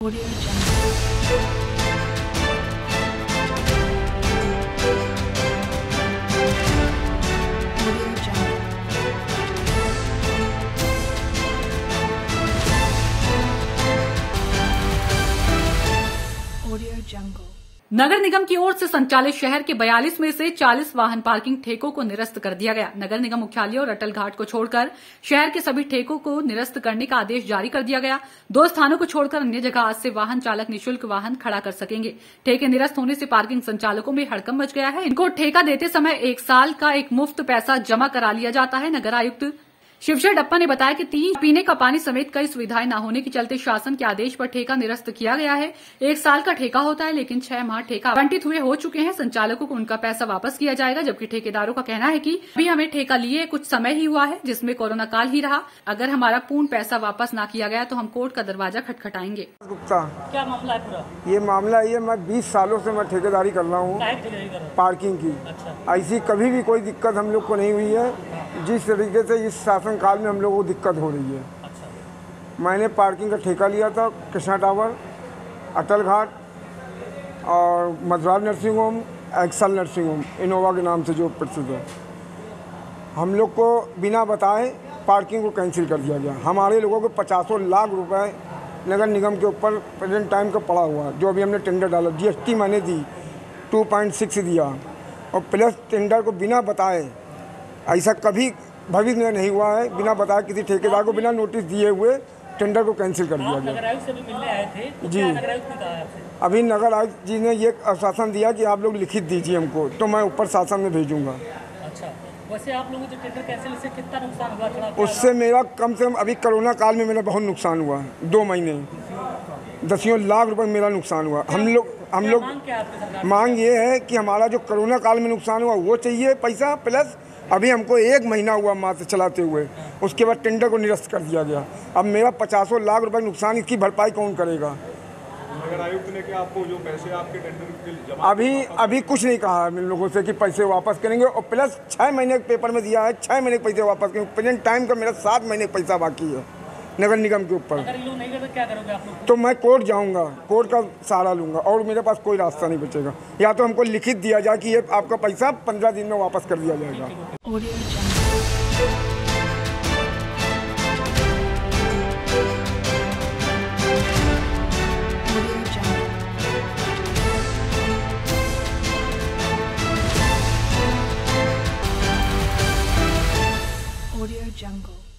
Audio Jungle. Audio Jungle. Audio Jungle. नगर निगम की ओर से संचालित शहर के 42 में से 40 वाहन पार्किंग ठेकों को निरस्त कर दिया गया। नगर निगम मुख्यालय और अटल घाट को छोड़कर शहर के सभी ठेकों को निरस्त करने का आदेश जारी कर दिया गया। 2 स्थानों को छोड़कर अन्य जगह आज से वाहन चालक निःशुल्क वाहन खड़ा कर सकेंगे। ठेके निरस्त होने से पार्किंग संचालकों में हड़कंप मच गया है। इनको ठेका देते समय 1 साल का एक मुफ्त पैसा जमा करा लिया जाता है। नगर आयुक्त शिवशर डप्पा ने बताया कि 3 पीने का पानी समेत कई सुविधाएं न होने के चलते शासन के आदेश पर ठेका निरस्त किया गया है। 1 साल का ठेका होता है, लेकिन 6 माह ठेका आवंटित हुए हो चुके हैं। संचालकों को उनका पैसा वापस किया जाएगा, जबकि ठेकेदारों का कहना है कि अभी हमें ठेका लिए कुछ समय ही हुआ है, जिसमें कोरोना काल ही रहा। अगर हमारा पूर्ण पैसा वापस न किया गया तो हम कोर्ट का दरवाजा खटखटाएंगे। क्या मामला है पूरा? ये मामला ये मैं 20 सालों से मैं ठेकेदारी कर रहा हूँ पार्किंग की। अच्छा। ऐसी कभी भी कोई दिक्कत हम लोग को नहीं हुई है, जिस तरीके से इस शासन काल में हम लोगों को दिक्कत हो रही है। अच्छा। मैंने पार्किंग का ठेका लिया था कृष्णा टावर, अटल घाट और Madhuraj nursing home, Excel nursing home, Innova के नाम से जो प्रसिद्ध है। हम लोग को बिना बताए पार्किंग को कैंसिल कर दिया गया। हमारे लोगों को 50 लाख रुपए नगर निगम के ऊपर प्रेजेंट टाइम का पड़ा हुआ है। जो अभी हमने टेंडर डाला, GST मैंने दी 2.6 दिया, और प्लस टेंडर को बिना बताए, ऐसा कभी भविष्य में नहीं हुआ है, बिना बताए किसी ठेकेदार को बिना नोटिस दिए हुए टेंडर को कैंसिल कर दिया गया। नगर आयुक्त से भी मिलने आए थे तो जी। क्या नगर आयुक्त ने कहा आपसे? अभी नगर आयुक्त जी ने ये आश्वासन दिया कि आप लोग लिखित दीजिए हमको, तो मैं ऊपर शासन में भेजूंगा। अच्छा, वैसे आप लोगों को टेंडर कैंसिल से कितना नुकसान हुआ? थोड़ा उससे मेरा कम से कम अभी कोरोना काल में मेरा बहुत नुकसान हुआ है। 2 महीने 10 लाख रुपए मेरा नुकसान हुआ। हम लोग मांग क्या आपकी सरकार से? मांग ये है कि हमारा जो कोरोना काल में नुकसान हुआ वो चाहिए पैसा, प्लस अभी हमको 1 महीना हुआ मात्र चलाते हुए, उसके बाद टेंडर को निरस्त कर दिया गया। अब मेरा 50 लाख रुपए नुकसान, इसकी भरपाई कौन करेगा? नगर आयुक्त ने क्या आपको जो पैसे आपके टेंडर के जमा अभी कुछ नहीं कहा है इन लोगों से कि पैसे वापस करेंगे, और प्लस 6 महीने के पेपर में दिया है 6 महीने के पैसे वापस करेंगे। प्रेजेंट टाइम का मेरा 7 महीने का पैसा बाकी है नगर निगम के ऊपर। अगर ये लोग नहीं करते क्या करोगे आप लोग? तो मैं कोर्ट जाऊंगा, कोर्ट का सहारा लूंगा, और मेरे पास कोई रास्ता नहीं बचेगा। या तो हमको लिखित दिया जाए कि ये आपका पैसा 15 दिन में वापस कर दिया जाएगा। Audio Jungle.